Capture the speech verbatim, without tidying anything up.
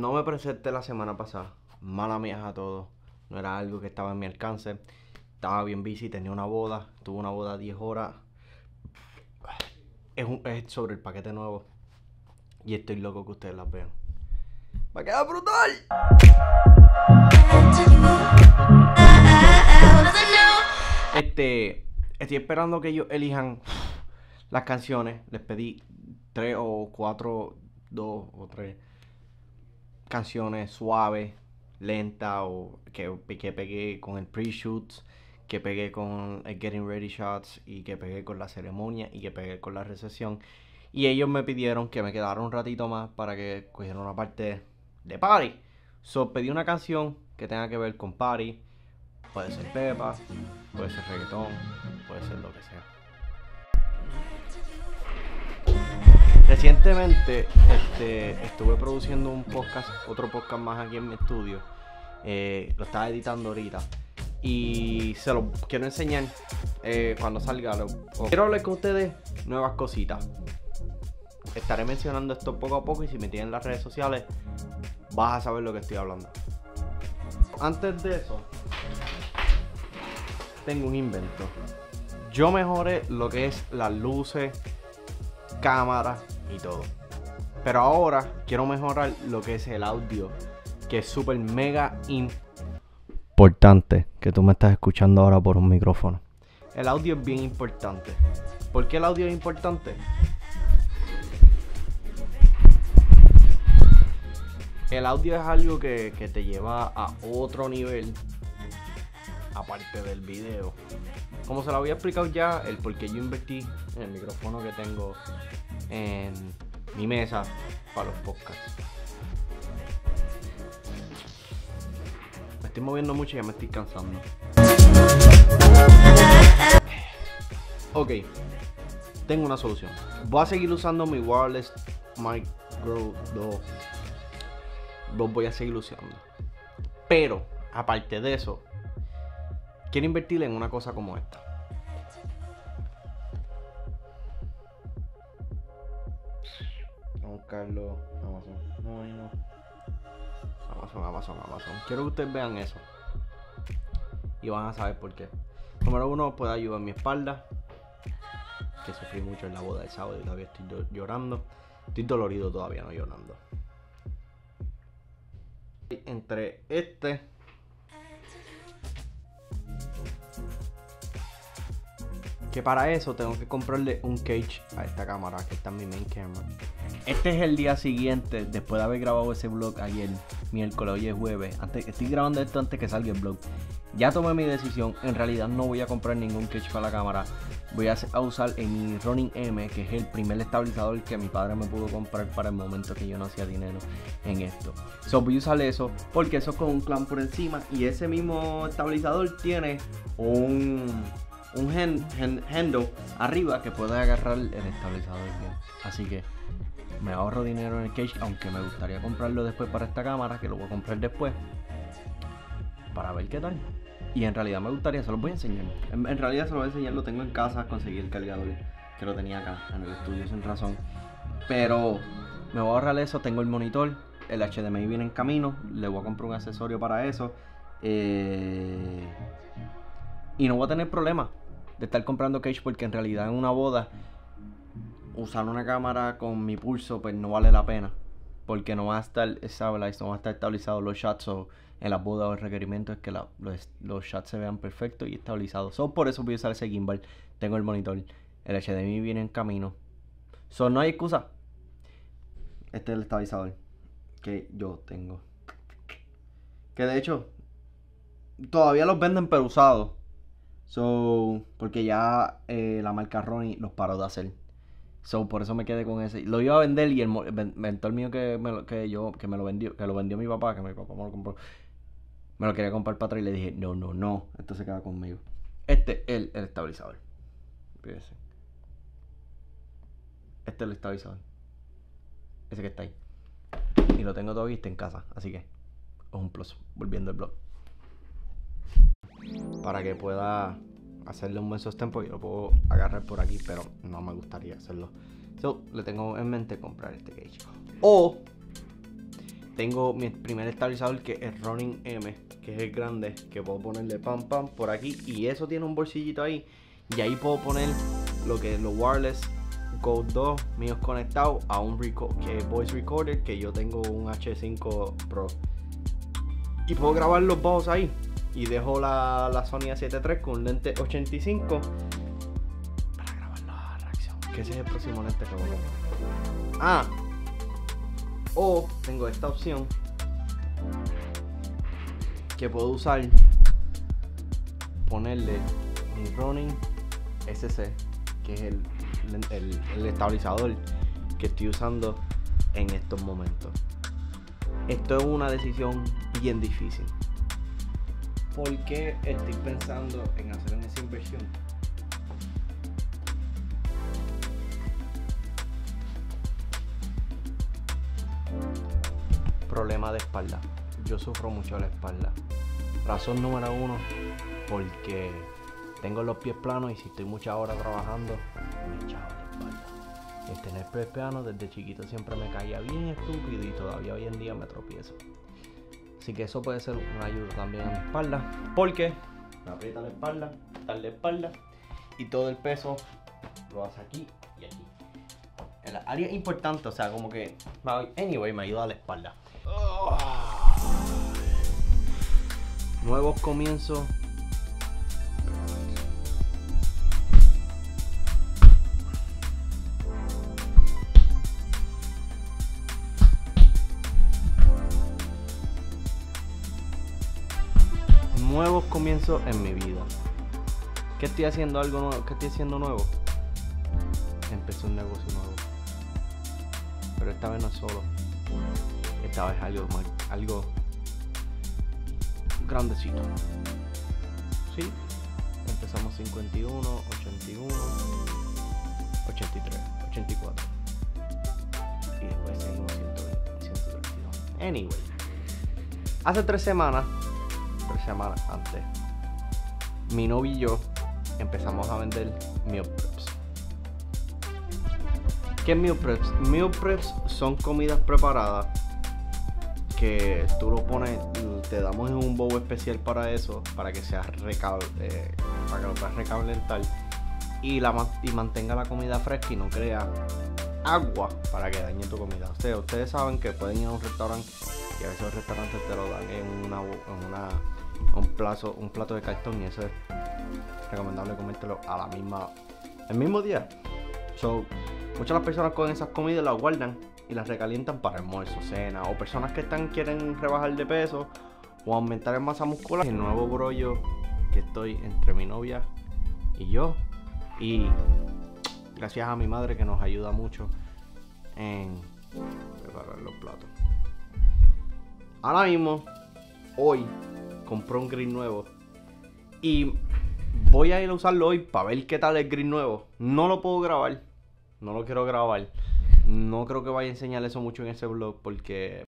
no me presenté la semana pasada. Mala mía a todos. No era algo que estaba en mi alcance. Estaba bien busy, tenía una boda. Tuve una boda diez horas. Es, un, es sobre el paquete nuevo. Y estoy loco que ustedes las vean. ¡Va a quedar brutal! Este... Estoy esperando que ellos elijan las canciones. Les pedí tres o cuatro, dos o tres canciones suaves, lentas, o que, que pegué con el pre-shoots, que pegué con el Getting Ready Shots, y que pegué con la ceremonia, y que pegué con la recepción. Y ellos me pidieron que me quedara un ratito más para que cogiera una parte de party. So pedí una canción que tenga que ver con party. Puede ser pepa, puede ser reggaetón, puede ser lo que sea. Recientemente este, estuve produciendo un podcast, otro podcast más aquí en mi estudio. Eh, lo estaba editando ahorita y se lo quiero enseñar eh, cuando salga. Lo, quiero hablar con ustedes nuevas cositas. Estaré mencionando esto poco a poco, y si me tienen en las redes sociales vas a saber lo que estoy hablando. Antes de eso, tengo un invento. Yo mejoré lo que es las luces, cámara y todo. Pero ahora quiero mejorar lo que es el audio, que es súper mega importante que tú me estás escuchando ahora por un micrófono. El audio es bien importante. ¿Por qué el audio es importante? El audio es algo que, que te lleva a otro nivel, aparte del video. Como se lo había explicado ya, el por qué yo invertí en el micrófono que tengo en mi mesa para los podcasts. Me estoy moviendo mucho y ya me estoy cansando. Ok, tengo una solución. Voy a seguir usando mi wireless Micro dos. Los voy a seguir usando. Pero, aparte de eso, quiero invertir en una cosa como esta. Vamos a buscarlo. Amazon. No, no. Amazon, Amazon, Amazon. Quiero que ustedes vean eso. Y van a saber por qué. Número uno, puede ayudar en mi espalda, que sufrí mucho en la boda del sábado y todavía estoy llorando. Estoy dolorido todavía, no llorando. Entre este que para eso tengo que comprarle un cage a esta cámara, que está en mi main camera. Este es el día siguiente después de haber grabado ese vlog ayer, miércoles, hoy es jueves. Antes, estoy grabando esto antes que salga el vlog. Ya tomé mi decisión. En realidad no voy a comprar ningún cage para la cámara. Voy a, a usar en mi Ronin M, que es el primer estabilizador que mi padre me pudo comprar para el momento que yo no hacía dinero en esto. So voy a usar eso porque eso es con un clamp por encima, y ese mismo estabilizador tiene un un hand, hand, handle arriba que puede agarrar el estabilizador bien. Así que me ahorro dinero en el cage, aunque me gustaría comprarlo después para esta cámara, que lo voy a comprar después para ver qué tal. Y en realidad me gustaría, se los voy a enseñar. En, en realidad se los voy a enseñar, lo tengo en casa, conseguí el cargador que lo tenía acá en el estudio sin razón. Pero me voy a ahorrar eso, tengo el monitor, el H D M I viene en camino, le voy a comprar un accesorio para eso. Eh, y no voy a tener problema de estar comprando cage, porque en realidad en una boda usar una cámara con mi pulso pues no vale la pena, porque no va a estar stabilized, no va a estar estabilizado los shots. O en las bodas el requerimiento es que la, los, los shots se vean perfectos y estabilizados. So, por eso voy a usar ese gimbal. Tengo el monitor, el H D M I viene en camino. So, no hay excusa. Este es el estabilizador que yo tengo, que de hecho todavía los venden pero usados. So, porque ya eh, la marca Ronin los paró de hacer. So, por eso me quedé con ese. Lo iba a vender, y el mentor mío que me lo, que yo, que me lo vendió, que lo vendió mi papá, que mi papá me lo compró, me lo quería comprar para atrás, y le dije, no, no, no, esto se queda conmigo. Este es el, el estabilizador. Fíjense. Este es el estabilizador. Ese que está ahí. Y lo tengo todavía, está en casa, así que es un plus. Volviendo al blog, para que pueda hacerle un buen sostén, porque lo puedo agarrar por aquí, pero no me gustaría hacerlo. So, le tengo en mente comprar este cage. O tengo mi primer estabilizador, que es Ronin M, que es el grande, que puedo ponerle pam pam por aquí, y eso tiene un bolsillito ahí, y ahí puedo poner lo que es los wireless Go dos míos conectados a un reco que voice recorder, que yo tengo un H cinco Pro, y puedo grabar los bajos ahí, y dejo la, la Sony A siete tres con un lente ochenta y cinco para grabar la reacción, que ese es el próximo lente que voy a comprar. Ah, o tengo esta opción que puedo usar, ponerle mi Ronin S C, que es el, el, el estabilizador que estoy usando en estos momentos. Esto es una decisión bien difícil. ¿Por qué estoy pensando en hacer esa inversión? Problema de espalda. Yo sufro mucho de la espalda. Razón número uno, porque tengo los pies planos y si estoy muchas horas trabajando, me echaba la espalda. El tener pies planos desde chiquito siempre me caía bien estúpido y todavía hoy en día me tropiezo. Así que eso puede ser una ayuda también a mi espalda, porque me aprieta la espalda, tal la espalda, y todo el peso lo hace aquí y aquí. En la área importante, o sea, como que, anyway, me ayuda a la espalda. Oh. Nuevos comienzos. Nuevos comienzos en mi vida. ¿Qué estoy haciendo algo nuevo? ¿Qué estoy haciendo nuevo? Empecé un negocio nuevo. Pero esta vez no es solo. Esta vez algo más, algo grandecito. Sí. Empezamos cincuenta y uno, ochenta y uno, ochenta y tres, ochenta y cuatro. Y después seguimos ciento veinte, ciento veintidós. Anyway. Hace tres semanas. Tres semanas antes, mi novio y yo empezamos a vender meal preps. ¿Qué es meal preps? Meal preps son comidas preparadas que tú lo pones, te damos en un bowl especial para eso, para que sea recable, eh, para que lo puedas recalentar y, la, y mantenga la comida fresca y no crea agua para que dañe tu comida. O sea, ustedes saben que pueden ir a un restaurante y a veces los restaurantes te lo dan en una, en una un plato, un plato de cartón, y eso es recomendable comértelo a la misma, el mismo día. So, muchas de las personas cogen esas comidas, las guardan y las recalientan para almuerzo, cena, o personas que están quieren rebajar de peso o aumentar en masa muscular. El nuevo brollo que estoy entre mi novia y yo, y gracias a mi madre que nos ayuda mucho en preparar los platos. Ahora mismo, hoy compré un grill nuevo y voy a ir a usarlo hoy para ver qué tal el grill nuevo. No lo puedo grabar, no lo quiero grabar. No creo que vaya a enseñar eso mucho en ese vlog porque